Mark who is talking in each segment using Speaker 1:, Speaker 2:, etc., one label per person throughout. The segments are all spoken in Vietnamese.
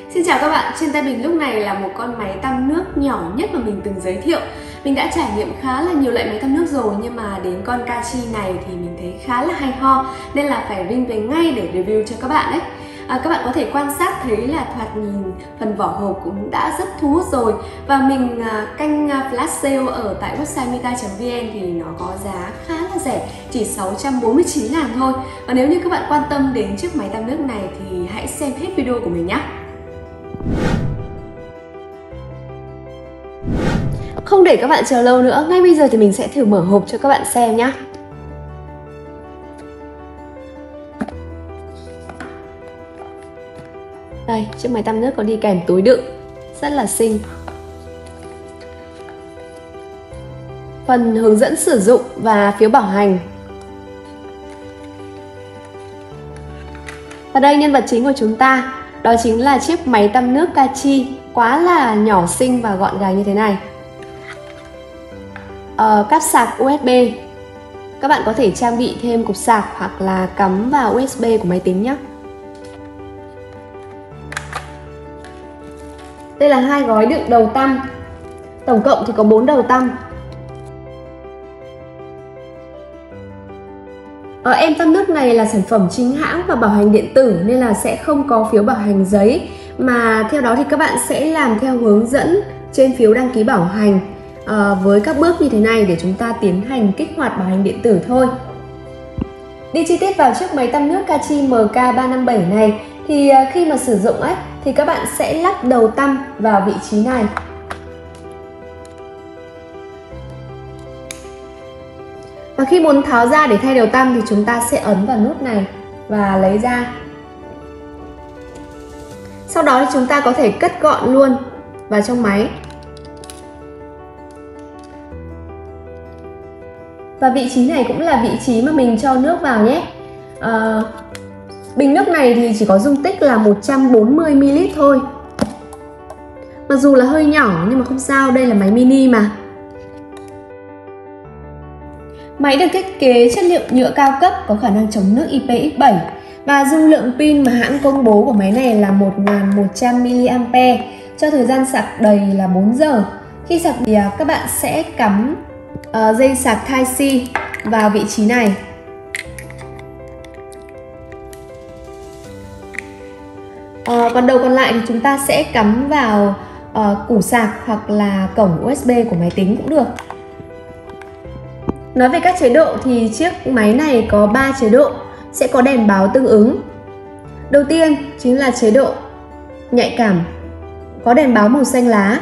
Speaker 1: Xin chào các bạn, trên tay mình lúc này là một con máy tăm nước nhỏ nhất mà mình từng giới thiệu. Mình đã trải nghiệm khá là nhiều loại máy tăm nước rồi, nhưng mà đến con Kachi này thì mình thấy khá là hay ho, nên là phải ring về ngay để review cho các bạn đấy. Các bạn có thể quan sát thấy là thoạt nhìn phần vỏ hộp cũng đã rất thu hút rồi. Và mình canh flash sale ở tại website mitai.vn thì nó có giá khá là rẻ, chỉ 649.000 thôi. Và nếu như các bạn quan tâm đến chiếc máy tăm nước này thì hãy xem hết video của mình nhé. Không để các bạn chờ lâu nữa, ngay bây giờ thì mình sẽ thử mở hộp cho các bạn xem nhé. Đây, chiếc máy tăm nước có đi kèm túi đựng, rất là xinh. Phần hướng dẫn sử dụng và phiếu bảo hành. Và đây nhân vật chính của chúng ta, đó chính là chiếc máy tăm nước Kachi, quá là nhỏ xinh và gọn gàng như thế này. Cáp sạc USB. Các bạn có thể trang bị thêm cục sạc hoặc là cắm vào USB của máy tính nhé. Đây là hai gói đựng đầu tăm. Tổng cộng thì có 4 đầu tăm. Em tăm nước này là sản phẩm chính hãng và bảo hành điện tử nên là sẽ không có phiếu bảo hành giấy, mà theo đó thì các bạn sẽ làm theo hướng dẫn trên phiếu đăng ký bảo hành với các bước như thế này để chúng ta tiến hành kích hoạt bảo hành điện tử thôi. Đi chi tiết vào chiếc máy tăm nước Kachi MK357 này thì khi mà sử dụng thì các bạn sẽ lắp đầu tăm vào vị trí này. Và khi muốn tháo ra để thay đầu tăm thì chúng ta sẽ ấn vào nút này và lấy ra. Sau đó thì chúng ta có thể cất gọn luôn vào trong máy. Và vị trí này cũng là vị trí mà mình cho nước vào nhé. Bình nước này thì chỉ có dung tích là 140 ml thôi. Mặc dù là hơi nhỏ nhưng mà không sao, đây là máy mini mà. Máy được thiết kế chất liệu nhựa cao cấp có khả năng chống nước IPX7 và dung lượng pin mà hãng công bố của máy này là 1100 mAh, cho thời gian sạc đầy là 4 giờ. Khi sạc thì các bạn sẽ cắm dây sạc Type-C vào vị trí này. Còn đầu còn lại thì chúng ta sẽ cắm vào củ sạc hoặc là cổng USB của máy tính cũng được. Nói về các chế độ thì chiếc máy này có 3 chế độ, sẽ có đèn báo tương ứng. Đầu tiên chính là chế độ nhạy cảm, có đèn báo màu xanh lá.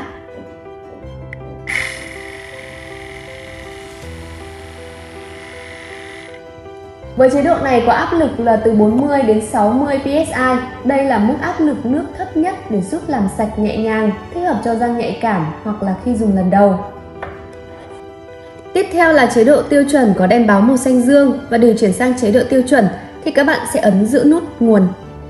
Speaker 1: Với chế độ này có áp lực là từ 40 đến 60 PSI. Đây là mức áp lực nước thấp nhất để giúp làm sạch nhẹ nhàng, thích hợp cho răng nhạy cảm hoặc là khi dùng lần đầu. Tiếp theo là chế độ tiêu chuẩn có đèn báo màu xanh dương, và để chuyển sang chế độ tiêu chuẩn thì các bạn sẽ ấn giữ nút nguồn.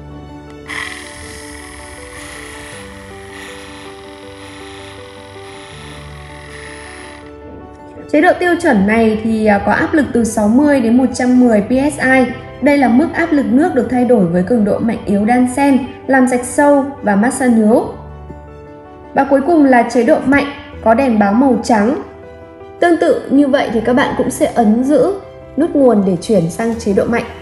Speaker 1: Chế độ tiêu chuẩn này thì có áp lực từ 60 đến 110 PSI. Đây là mức áp lực nước được thay đổi với cường độ mạnh yếu đan xen, làm sạch sâu và massage nướu. Và cuối cùng là chế độ mạnh, có đèn báo màu trắng. Tương tự như vậy thì các bạn cũng sẽ ấn giữ nút nguồn để chuyển sang chế độ mạnh.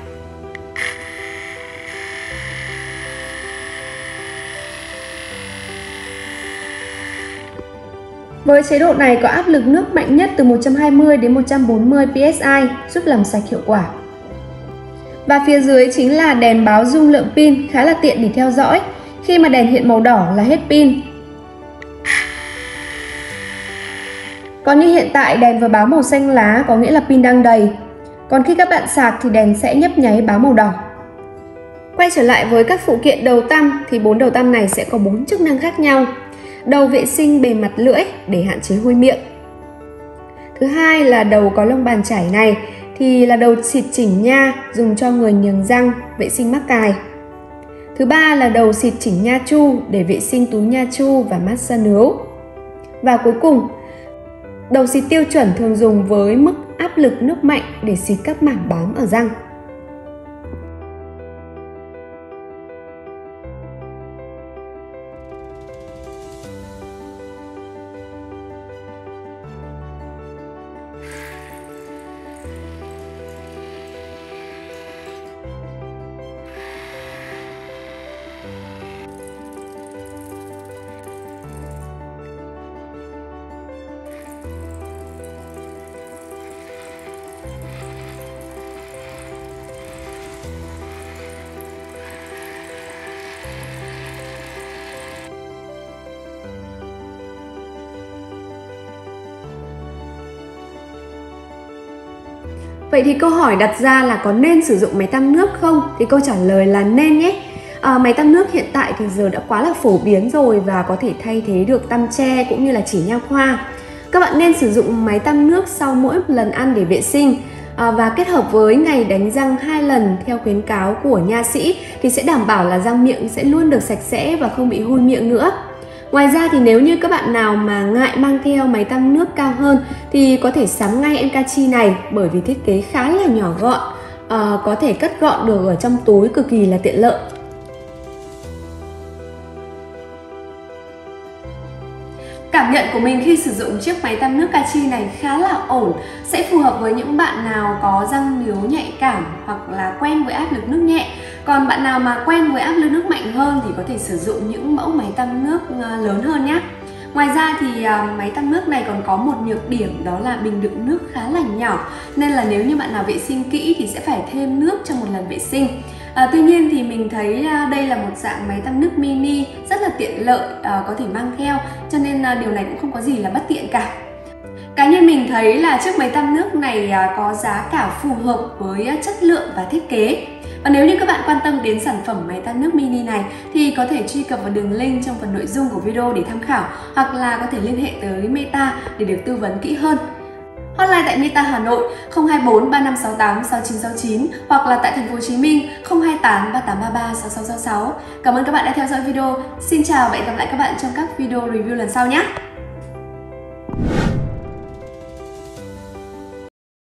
Speaker 1: Với chế độ này có áp lực nước mạnh nhất từ 120 đến 140 PSI, giúp làm sạch hiệu quả. Và phía dưới chính là đèn báo dung lượng pin, khá là tiện để theo dõi. Khi mà đèn hiện màu đỏ là hết pin. Còn như hiện tại đèn vừa báo màu xanh lá có nghĩa là pin đang đầy. Còn khi các bạn sạc thì đèn sẽ nhấp nháy báo màu đỏ. Quay trở lại với các phụ kiện đầu tăm thì 4 đầu tăm này sẽ có 4 chức năng khác nhau. Đầu vệ sinh bề mặt lưỡi để hạn chế hôi miệng. Thứ hai là đầu có lông bàn chải này thì là đầu xịt chỉnh nha, dùng cho người nhường răng, vệ sinh mắc cài. Thứ ba là đầu xịt chỉnh nha chu để vệ sinh túi nha chu và massage nướu. Và cuối cùng, đầu xịt tiêu chuẩn thường dùng với mức áp lực nước mạnh để xịt các mảng bám ở răng. Vậy thì câu hỏi đặt ra là có nên sử dụng máy tăm nước không? Thì câu trả lời là nên nhé. Máy tăm nước hiện tại thì giờ đã quá là phổ biến rồi và có thể thay thế được tăm tre cũng như là chỉ nha khoa. Các bạn nên sử dụng máy tăm nước sau mỗi lần ăn để vệ sinh và kết hợp với ngày đánh răng 2 lần theo khuyến cáo của nha sĩ thì sẽ đảm bảo là răng miệng sẽ luôn được sạch sẽ và không bị hôi miệng nữa. Ngoài ra thì nếu như các bạn nào mà ngại mang theo máy tăm nước cao hơn thì có thể sắm ngay em Kachi này, bởi vì thiết kế khá là nhỏ gọn, có thể cất gọn được ở trong túi, cực kỳ là tiện lợi. Cảm nhận của mình khi sử dụng chiếc máy tăm nước Kachi này khá là ổn, sẽ phù hợp với những bạn nào có răng níu nhạy cảm hoặc là quen với áp lực nước nhẹ. Còn bạn nào mà quen với áp lực nước mạnh hơn thì có thể sử dụng những mẫu máy tăm nước lớn hơn nhé. Ngoài ra thì máy tăm nước này còn có một nhược điểm, đó là bình đựng nước khá là nhỏ, nên là nếu như bạn nào vệ sinh kỹ thì sẽ phải thêm nước trong một lần vệ sinh. Tuy nhiên thì mình thấy đây là một dạng máy tăm nước mini rất là tiện lợi, có thể mang theo, cho nên điều này cũng không có gì là bất tiện cả. Cá nhân mình thấy là chiếc máy tăm nước này có giá cả phù hợp với chất lượng và thiết kế. Và nếu như các bạn quan tâm đến sản phẩm máy tăm nước mini này thì có thể truy cập vào đường link trong phần nội dung của video để tham khảo, hoặc là có thể liên hệ tới Meta để được tư vấn kỹ hơn. Hotline tại Meta Hà Nội 024 3568 6969 hoặc là tại thành phố Hồ Chí Minh 028 3833 6666. Cảm ơn các bạn đã theo dõi video. Xin chào và hẹn gặp lại các bạn trong các video review lần sau nhé.